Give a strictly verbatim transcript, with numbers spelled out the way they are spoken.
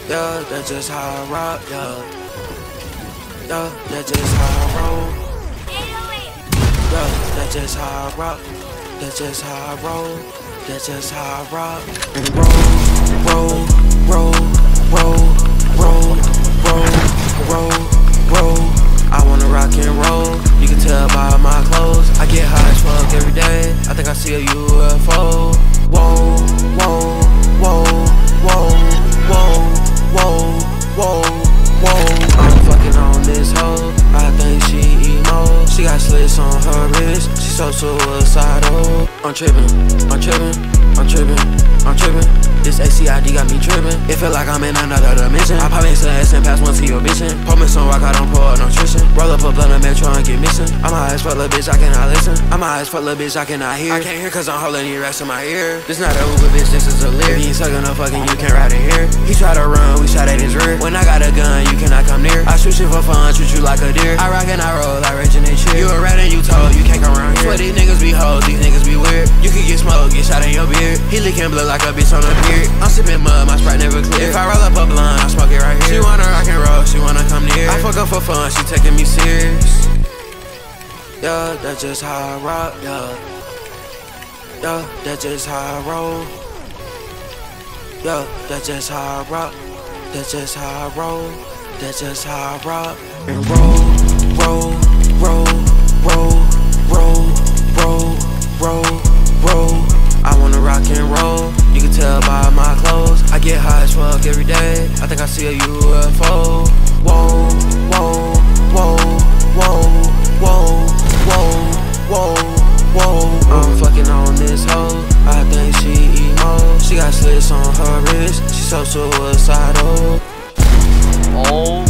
Yeah, that's just how I rock, yeah. Yeah, that's just how I roll. Yeah, that's just how I rock. That's just how I roll. That's just how I rock. And roll, roll, roll, roll, roll, roll, roll, roll. I wanna rock and roll. You can tell by my clothes. I get high as fuck every day. I think I see a U F O. Whoa, whoa, whoa, whoa, whoa, whoa, whoa, whoa. I'm fucking on this hoe. I think she emo. She got slits on her wrist. She so suicidal. I'm trippin', I'm trippin', I'm trippin', I'm trippin'. This A C I D got me trippin'. It feel like I'm in another dimension. I pop into S and pass one to your bitchin'. Pour me some rock, I don't pour nutrition. Roll up a blunt of metro and get missing. I'm high as fuck, little bitch, I cannot listen. I'm high as fuck, little bitch, I cannot hear. I can't hear cause I'm holding these racks in my ear. This not a Uber, bitch, this is a lyric. If you ain't suckin' no fucking, you can't ride in here. He try to run, we shot at his rear. When I got a gun, you cannot come near. I shoot shit for fun, treat you like a deer. I rock and I roll like Rage and they cheer. You a rat and you told, you can't come around here. Swear these niggas be hoes, these niggas be weird. You can get smoked, get shot in your beard. He lickin' blood like a bitch on a beard. I'm sippin' mud, my Sprite never clear. If I roll up a blunt, I smoke it right here. She wanna rock and roll, she wanna come near. I fuck up for fun, she taking me serious. Yeah, that's just how I rock, yeah. Yeah, that's just how I roll. Yeah, that's just how I rock. That's just how I roll. That's just how I rock. And roll, roll, roll, roll, roll, roll, roll, roll. I wanna rock and roll. You can tell by my clothes. I get high as fuck every day. I think I see a U F O. Whoa, whoa, whoa, whoa, whoa, whoa, whoa, whoa. I'm fucking on this hoe. I think she emo. She got slits on her wrist. She so suicidal. Oh